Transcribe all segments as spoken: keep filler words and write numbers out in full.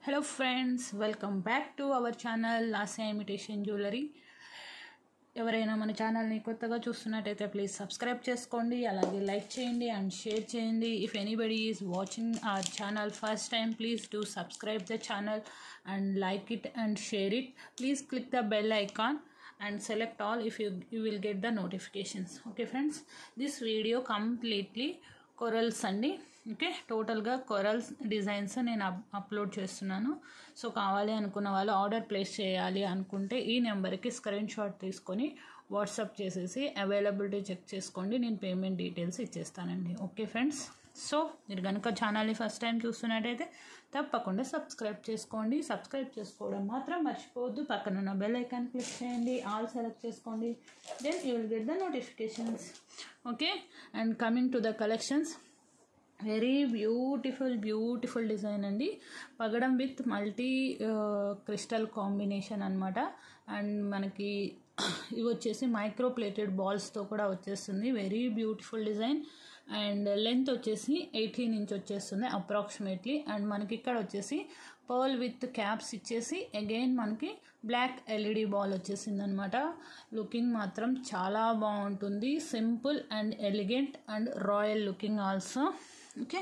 Hello friends, welcome back to our channel Lasya Imitation Jewelry. ఎవరైనా మన ఛానల్ని కొత్తగా చూస్తున్నట్టయితే ప్లీజ్ సబ్స్క్రైబ్ చేసుకోండి, అలాగే లైక్ చేయండి అండ్ షేర్ చేయండి. If anybody is watching our channel first time, please do subscribe the channel and like it and share it. Please click the bell icon and select all if you you will get the notifications. Okay friends, this video completely corals andi. Okay, టోటల్గా corals designs నేను upload చేస్తున్నాను. So కావాలి అనుకున్న వాళ్ళు order place చేయాలి అనుకుంటే ఈ నెంబర్కి స్క్రీన్ షాట్ తీసుకొని వాట్సాప్ చేసేసి అవైలబిలిటీ చెక్ చేసుకోండి. నేను పేమెంట్ డీటెయిల్స్ ఇచ్చేస్తానండి. ఓకే ఫ్రెండ్స్, సో మీరు కనుక ఛానల్ని ఫస్ట్ టైం చూస్తున్నట్టయితే తప్పకుండా సబ్స్క్రైబ్ చేసుకోండి. సబ్స్క్రైబ్ చేసుకోవడం మాత్రం మర్చిపోవద్దు. పక్కన ఉన్న బెల్ ఐకాన్ క్లిక్ చేయండి, ఆల్ సెలెక్ట్ చేసుకోండి, then you will get the notifications. Okay, and coming to the collections, very beautiful beautiful design అండి. పగడం విత్ మల్టీ క్రిస్టల్ కాంబినేషన్ అనమాట. అండ్ మనకి ఇవి వచ్చేసి మైక్రో ప్లేటెడ్ బాల్స్తో కూడా వచ్చేస్తుంది. Very beautiful design. And length వచ్చేసి ఎయిటీన్ ఇంచ్ వచ్చేస్తుంది అప్రాక్సిమేట్లీ. అండ్ మనకి ఇక్కడ వచ్చేసి పర్ల్ విత్ క్యాప్స్ ఇచ్చేసి అగైన్ మనకి బ్లాక్ ఎల్ఈడి బాల్ వచ్చేసింది అనమాట. లుకింగ్ మాత్రం చాలా బాగుంటుంది. Simple and elegant and royal looking also. Okay,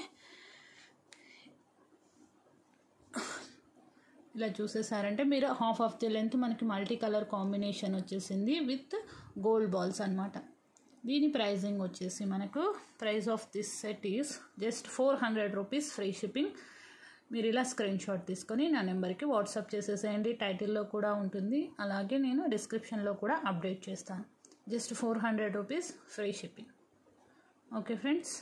ఇలా చూసేసారంటే మీరు హాఫ్ ఆఫ్ ది లెంత్ మనకి మల్టీ కలర్ కాంబినేషన్ వచ్చేసింది విత్ గోల్డ్ బాల్స్ అనమాట. దీని ప్రైజింగ్ వచ్చేసి మనకు price of this set is just four hundred rupees free shipping. మీరు ఇలా స్క్రీన్ షాట్ తీసుకొని నా నెంబర్కి వాట్సాప్ చేసేసేయండి. టైటిల్లో కూడా ఉంటుంది, అలాగే నేను డిస్క్రిప్షన్లో కూడా అప్డేట్ చేస్తాను. Just four hundred rupees free shipping. Okay friends,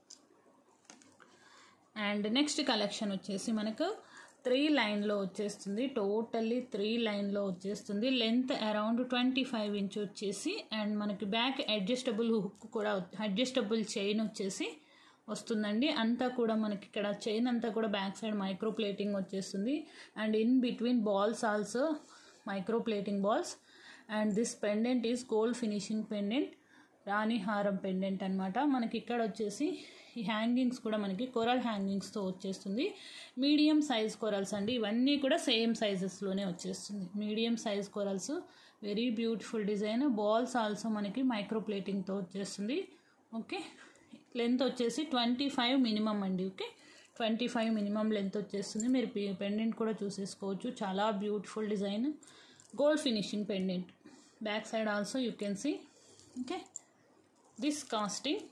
and next collection వచ్చేసి మనకు త్రీ లైన్లో వచ్చేస్తుంది. టోటల్లీ త్రీ లైన్లో వచ్చేస్తుంది. Length around twenty five inch వచ్చేసి అండ్ మనకి బ్యాక్ అడ్జస్టబుల్ హుక్ కూడా అడ్జస్టబుల్ చైన్ వచ్చేసి వస్తుందండి. అంతా కూడా మనకి ఇక్కడ చైన్ అంతా కూడా బ్యాక్ సైడ్ మైక్రో ప్లేటింగ్ వచ్చేస్తుంది. And in between balls also micro plating balls. And this pendant is gold finishing pendant, రాణి హారం పెండెంట్ అనమాట. మనకి ఇక్కడ వచ్చేసి ఈ హ్యాంగింగ్స్ కూడా మనకి కొరల్ హ్యాంగింగ్స్తో వచ్చేస్తుంది. మీడియం సైజ్ కొరల్స్ అండి, ఇవన్నీ కూడా సేమ్ సైజెస్లోనే వచ్చేస్తుంది. Medium size corals, very beautiful design. Balls also మనకి మైక్రో ప్లేటింగ్తో వచ్చేస్తుంది. ఓకే, లెంత్ వచ్చేసి ట్వంటీ ఫైవ్ మినిమం అండి. Okay, twenty five minimum length వచ్చేస్తుంది. మీరు పెండెంట్ కూడా చూసేసుకోవచ్చు. చాలా beautiful design, gold finishing pendant. Back side also you can see. Okay, this costing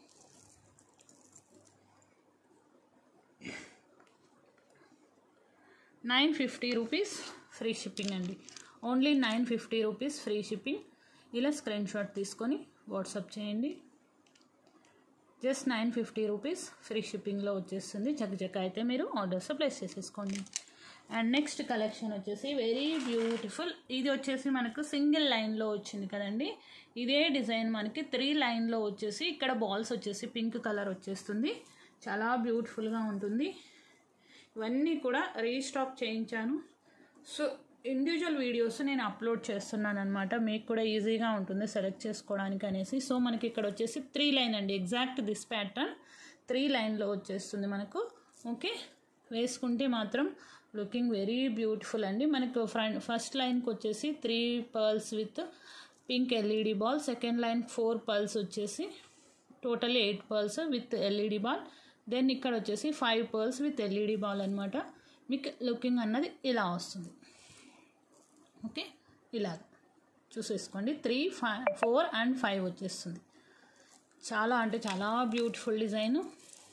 nine fifty rupees free shipping అండి. Only nine fifty rupees free shipping. ఇలా screen shot తీసుకొని WhatsApp చేయండి. Just nine fifty rupees free షిప్పింగ్లో వచ్చేస్తుంది. చక్కచక్క అయితే మీరు orders place చేసేసుకోండి. అండ్ నెక్స్ట్ కలెక్షన్ వచ్చేసి వెరీ బ్యూటిఫుల్. ఇది వచ్చేసి మనకు సింగిల్ లైన్లో వచ్చింది కదండి. ఇదే డిజైన్ మనకి త్రీ లైన్లో వచ్చేసి ఇక్కడ బాల్స్ వచ్చేసి పింక్ కలర్ వచ్చేస్తుంది. చాలా బ్యూటిఫుల్గా ఉంటుంది. ఇవన్నీ కూడా రీస్టాక్ చేయించాను. సో ఇండివిజువల్ వీడియోస్ నేను అప్లోడ్ చేస్తున్నాను అనమాట. మీకు కూడా ఈజీగా ఉంటుంది సెలెక్ట్ చేసుకోవడానికి అనేసి. సో మనకి ఇక్కడ వచ్చేసి త్రీ లైన్ అండి. ఎగ్జాక్ట్ దిస్ ప్యాటర్న్ త్రీ లైన్లో వచ్చేస్తుంది మనకు. ఓకే, వేసుకుంటే మాత్రం లుకింగ్ వెరీ బ్యూటిఫుల్ అండి. మనకు ఫ్రంట్ ఫస్ట్ లైన్కి వచ్చేసి three pearls with pink LED ball. Second line four pearls వచ్చేసి totally eight pearls with LED ball. Then ఇక్కడ వచ్చేసి five pearls with LED ball అనమాట. మీకు లుకింగ్ అన్నది ఇలా వస్తుంది. ఓకే, ఇలా చూసేసుకోండి. Three five four and five వచ్చేస్తుంది. చాలా అంటే చాలా బ్యూటిఫుల్ డిజైను.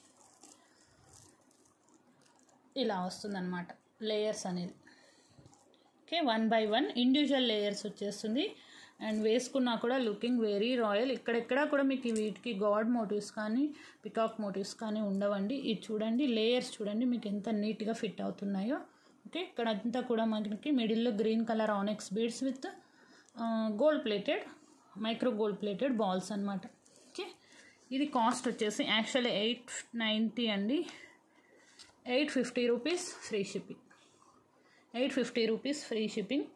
ఇలా వస్తుంది అనమాట లేయర్స్ అనేది. Okay, one by one individual layers వచ్చేస్తుంది. అండ్ వేసుకున్నా కూడా లుకింగ్ వెరీ రాయల్. ఇక్కడెక్కడ కూడా మీకు వీటికి గాడ్ మోటివ్స్ కానీ పికాక్ మోటివ్స్ కానీ ఉండవండి. ఇది చూడండి, లేయర్స్ చూడండి మీకు ఎంత నీట్గా ఫిట్ అవుతున్నాయో. ఓకే, ఇక్కడ అంతా కూడా మనకి మిడిల్లో green colour onyx beads with gold plated micro gold plated balls అనమాట. ఓకే, ఇది కాస్ట్ వచ్చేసి యాక్చువల్లీ ఎయిట్ నైంటీ అండి. Eight fifty rupees free shipping. Eight fifty rupees free shipping.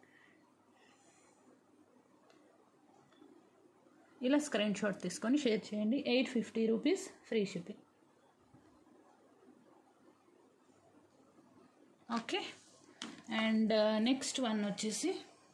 ఇలా స్క్రీన్ షాట్ తీసుకొని షేర్ చేయండి. Eight fifty rupees free shipping. Okay, and next one వచ్చేసి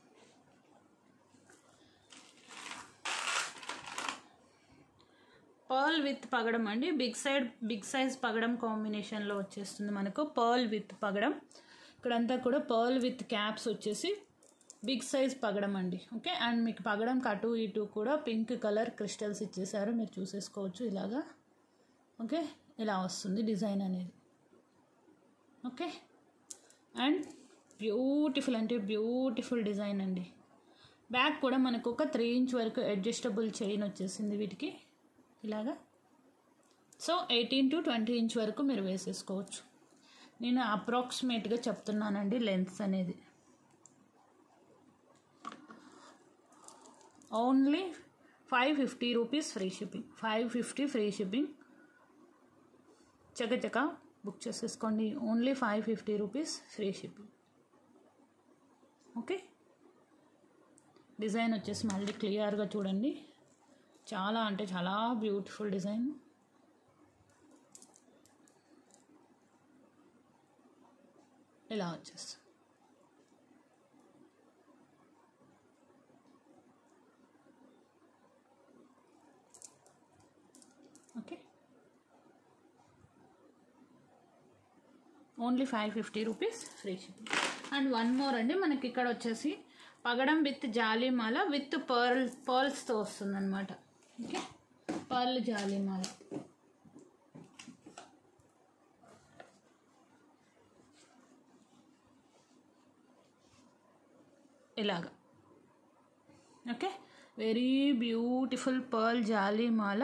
pearl with పగడం అండి. బిగ్ సైడ్ బిగ్ సైజ్ పగడం కాంబినేషన్లో వచ్చేస్తుంది మనకు పర్ల్ విత్ పగడం. ఇక్కడంతా కూడా పర్ల్ విత్ క్యాప్స్ వచ్చేసి బిగ్ సైజ్ పగడం అండి. ఓకే, అండ్ మీకు పగడం అటు ఇటు కూడా పింక్ కలర్ క్రిస్టల్స్ ఇచ్చేసారు, మీరు చూసేసుకోవచ్చు ఇలాగా. ఓకే, ఇలా వస్తుంది డిజైన్ అనేది. ఓకే, అండ్ బ్యూటిఫుల్ అంటే బ్యూటిఫుల్ డిజైన్ అండి. బ్యాక్ కూడా మనకు ఒక త్రీ ఇంచ్ వరకు అడ్జస్టబుల్ చైన్ వచ్చేసింది వీటికి ఇలాగా. So eighteen to twenty inch వరకు మీరు వేసేసుకోవచ్చు. నేను అప్రాక్సిమేట్గా చెప్తున్నానండి లెంత్స్ అనేది. Only five fifty rupees free shipping. Five fifty free shipping. చకచక బుక్ చేసేసుకోండి. Only five fifty rupees free shipping. Okay, design వచ్చేసి మళ్ళీ క్లియర్గా చూడండి. చాలా అంటే చాలా బ్యూటిఫుల్ డిజైన్. ఇలా వచ్చేస్తుంది. Okay, only five fifty rupees free shipping. And one more అండి, మనకి ఇక్కడ వచ్చేసి పగడం విత్ జాలీమాల విత్ పర్ల్ పర్ల్స్తో వస్తుందన్నమాట. ఓకే, పర్ల్ జాలీమాల. ఇలాగా. ఓకే, వెరీ బ్యూటిఫుల్ పర్ల్ జాలీమాల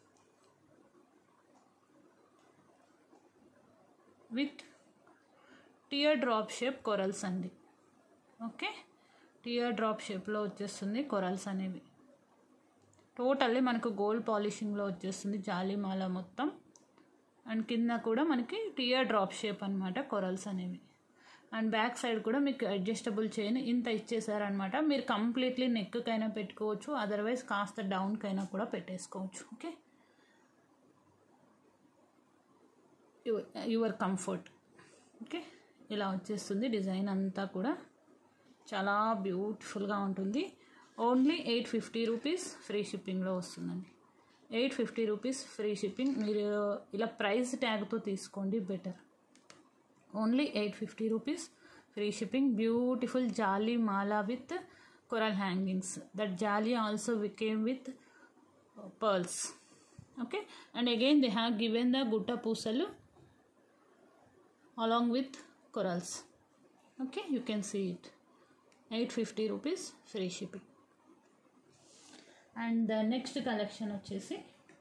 with teardrop shape corals అండి. ఓకే, టియర్ డ్రాప్ షేప్లో వచ్చేస్తుంది కొరల్స్ అనేవి. టోటల్లీ మనకు గోల్డ్ పాలిషింగ్లో వచ్చేస్తుంది జాలీమాల మొత్తం. అండ్ కింద కూడా మనకి టియర్ డ్రాప్ షేప్ అనమాట కొరల్స్ అనేవి. అండ్ బ్యాక్ సైడ్ కూడా మీకు అడ్జస్టబుల్ చైన్ ఇంత ఇచ్చేసారనమాట. మీరు కంప్లీట్లీ నెక్కైనా పెట్టుకోవచ్చు, అదర్వైజ్ కాస్త డౌన్కైనా కూడా పెట్టేసుకోవచ్చు. Okay, your comfort. ఓకే, ఇలా వచ్చేస్తుంది డిజైన్ అంతా కూడా. చాలా బ్యూటిఫుల్గా ఉంటుంది. Only eight fifty rupees free షిప్పింగ్లో వస్తుందండి. Eight fifty rupees free shipping. మీరు ఇలా ప్రైస్ ట్యాగ్తో తీసుకోండి better. Only eight fifty rupees free shipping. Beautiful జాలీ మాలా with coral hangings. That jali also came with pearls. Okay, and again they have given the gutta pusalu along with corals. Okay, you can see it. eight fifty rupees free shipping. And the next collection వచ్చేసి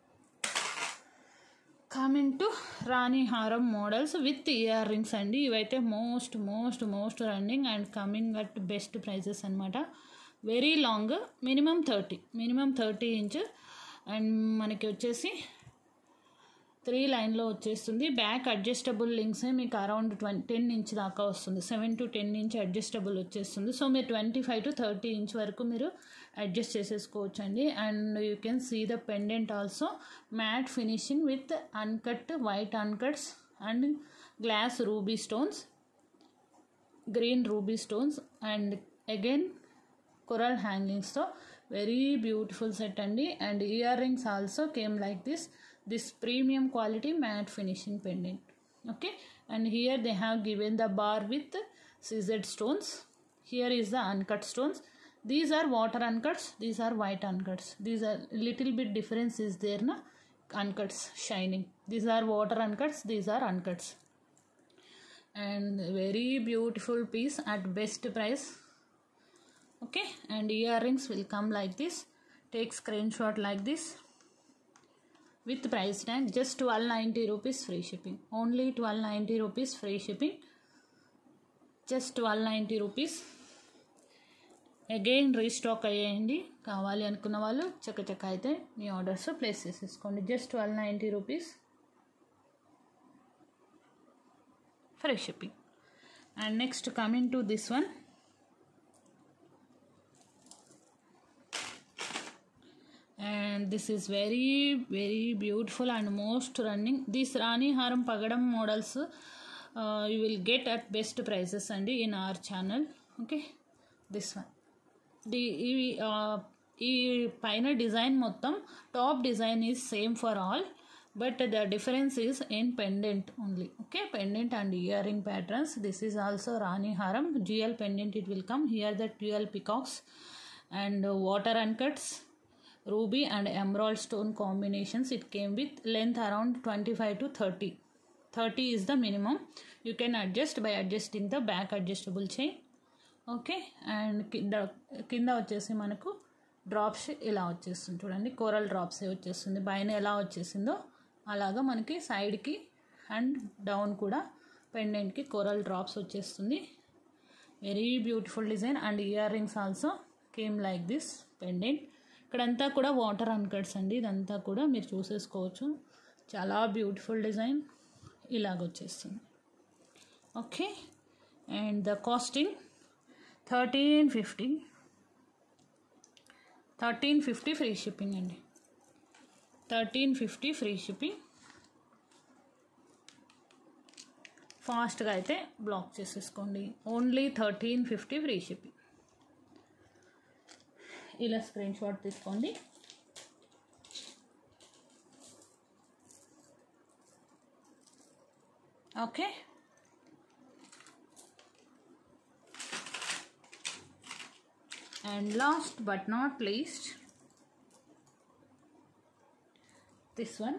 coming to Rani Haram models with ear rings అండి. ఇవైతే most most most running and coming at best prices అనమాట. Very long, minimum thirty minimum thirty inch and మనకి వచ్చేసి three లైన్లో వచ్చేస్తుంది. Back adjustable links మీకు around twenty ten inch దాకా వస్తుంది. Seven to ten inch adjustable వచ్చేస్తుంది. సో మీరు twenty five to thirty inch వరకు మీరు అడ్జస్ట్ చేసేసుకోవచ్చు అండి. And you can see the pendant also matte finishing with uncut white uncuts and glass ruby stones, green ruby stones and again coral hangings. So very beautiful set అండి. And earrings also came like this this premium quality matte finishing pendant. Okay, and here they have given the bar with scissored stones. Here is the uncut stones. These are water uncuts, these are white uncuts. These are little bit difference is there na, uncuts shining. These are water uncuts, these are uncuts. And very beautiful piece at best price. Okay, and earrings will come like this. Take screenshot like this with price tag. Just twelve ninety rupees free shipping. Only twelve ninety rupees free shipping. Just twelve ninety rupees. Again restock అయ్యేయండి. కావాలి అనుకున్న వాళ్ళు చకచక అయితే మీ ఆర్డర్స్ place చేసేసుకోండి. Just twelve ninety rupees free shipping. And next coming to this one. And this is very very beautiful and most running. These Rani Haram Pagadam models you will get at best prices అండి in our channel. Okay, this one డి ఈ ఈ పైన design మొత్తం top design is same for all, but the difference is in pendant only. Okay, pendant and earring patterns. This is also Rani Haram G L pendant. It will come here, the dual peacocks and uh, water uncuts, ruby and emerald stone combinations. It came with length around twenty-five to thirty. thirty is the minimum. You can adjust by adjusting the back adjustable chain. Okay, and kinda kinda వచ్చేసి మనకు drops ఇలా వచ్చేస్తుంది చూడండి, coral drops వచ్చేస్తుంది. పైన ఎలా వచ్చేసిందో అలాగా మనకి సైడ్కి అండ్ డౌన్ కూడా పెండెంట్కి కోరల్ డ్రాప్స్ వచ్చేస్తుంది. Very beautiful design. And earrings also came like this pendant. ఇక్కడంతా కూడా వాటర్ అన్కట్స్ అండి, ఇదంతా కూడా మీరు చూసేసుకోవచ్చు. చాలా బ్యూటిఫుల్ డిజైన్ ఇలాగ వచ్చేస్తుంది. Okay, and the costing thirteen fifty thirteen fifty free shipping అండి. Thirteen fifty free shipping. ఫాస్ట్గా అయితే బ్లాక్ చేసేసుకోండి. Only thirteen fifty free shipping. ఇలా స్క్రీన్ షాట్ తీసుకోండి. Okay, and last but not least, this one.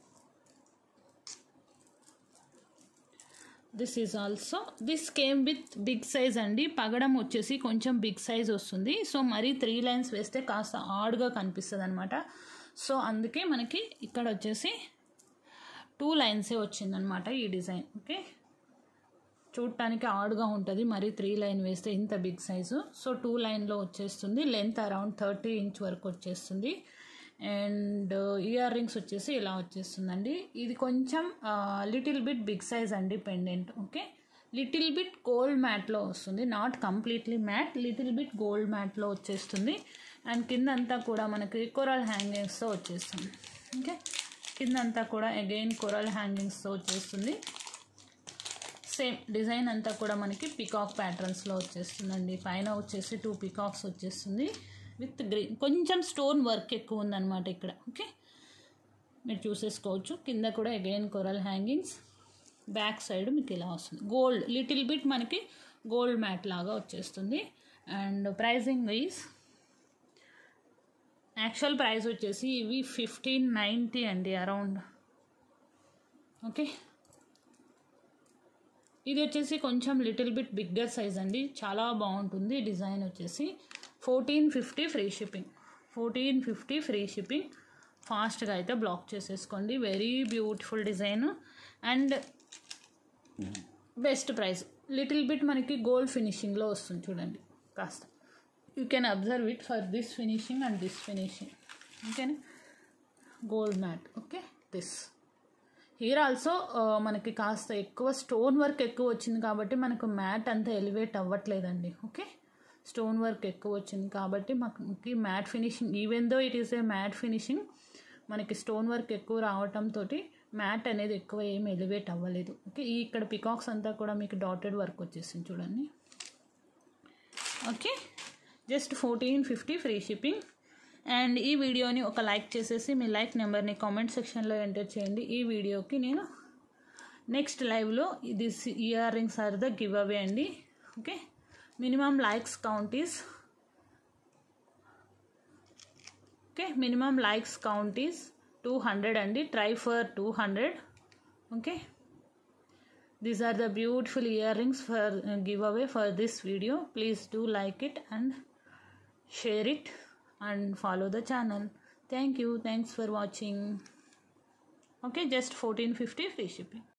This is also, this came with big size అండి. పగడం వచ్చేసి కొంచెం బిగ్ సైజ్ వస్తుంది. సో మరి త్రీ లైన్స్ వేస్తే కాస్త ఆడ్గా కనిపిస్తుంది అనమాట. సో అందుకే మనకి ఇక్కడ వచ్చేసి టూ లైన్సే వచ్చిందనమాట ఈ డిజైన్. ఓకే, చూడటానికి ఆడ్గా ఉంటుంది, మరి త్రీ లైన్ వేస్తే ఇంత బిగ్ సైజు. సో టూ లైన్లో వచ్చేస్తుంది. లెంత్ అరౌండ్ థర్టీ ఇంచ్ వరకు వచ్చేస్తుంది. అండ్ ఇయర్ రింగ్స్ వచ్చేసి ఇలా వచ్చేస్తుందండి. ఇది కొంచెం లిటిల్ బిట్ బిగ్ సైజ్ అండి pendant. Okay, little bit gold మ్యాట్లో వస్తుంది, not completely matte, little bit gold మ్యాట్లో వచ్చేస్తుంది. అండ్ కిందంతా కూడా మనకి కొరల్ హ్యాంగింగ్స్తో వచ్చేస్తుంది. ఓకే, కిందంతా కూడా అగైన్ కొరల్ హ్యాంగింగ్స్తో వచ్చేస్తుంది. సేమ్ డిజైన్ అంతా కూడా మనకి పికాక్ ప్యాటర్న్స్లో వచ్చేస్తుందండి. పైన వచ్చేసి టూ పికాక్స్ వచ్చేస్తుంది విత్ గ్రీన్, కొంచెం స్టోన్ వర్క్ ఎక్కువ ఉందన్నమాట ఇక్కడ. ఓకే, మీరు చూసేసుకోవచ్చు. కింద కూడా again coral hangings. Back side మీకు ఇలా వస్తుంది. గోల్డ్ లిటిల్ బిట్ మనకి గోల్డ్ మ్యాట్ లాగా వచ్చేస్తుంది. And pricing wise actual price వచ్చేసి ఇవి ఫిఫ్టీన్ నైంటీ అండి అరౌండ్. ఓకే, ఇది వచ్చేసి కొంచెం లిటిల్ బిట్ బిగ్గర్ సైజ్ అండి, చాలా బాగుంటుంది. డిజైన్ వచ్చేసి fourteen fifty free shipping. Fourteen fifty free shipping. ఫాస్ట్గా అయితే బ్లాక్ చేసేసుకోండి. Very beautiful design and best price. Little bit మనకి గోల్డ్ ఫినిషింగ్లో వస్తుంది చూడండి కాస్త. You can observe it for this finishing and this finishing. ఓకేనా, gold matte. Okay, this here also మనకి కాస్త ఎక్కువ స్టోన్ వర్క్ ఎక్కువ వచ్చింది కాబట్టి మనకు మ్యాట్ అంతా ఎలివేట్ అవ్వట్లేదండి. ఓకే, స్టోన్ వర్క్ ఎక్కువ వచ్చింది కాబట్టి మనకి matte finishing, even though it is a matte finishing, మనకి స్టోన్ వర్క్ ఎక్కువ రావటంతో మ్యాట్ అనేది ఎక్కువ ఏమి ఎలివేట్ అవ్వలేదు. ఓకే, ఈ ఇక్కడ పికాక్స్ అంతా కూడా మీకు డాటెడ్ వర్క్ వచ్చేసింది చూడండి. Okay, just fourteen fifty free shipping. And ఈ వీడియోని ఒక లైక్ చేసేసి మీ లైక్ నెంబర్ని కామెంట్ సెక్షన్లో ఎంటర్ చేయండి. ఈ వీడియోకి నేను నెక్స్ట్ లైవ్లో this earrings are the giveaway అండి. Okay, minimum likes count is okay minimum likes count is two hundred అండి. Try for two hundred. Okay, these are the beautiful earrings for giveaway for this video. Please do like it and share it and follow the channel. Thank you. Thanks for watching. Okay, just fourteen fifty free shipping.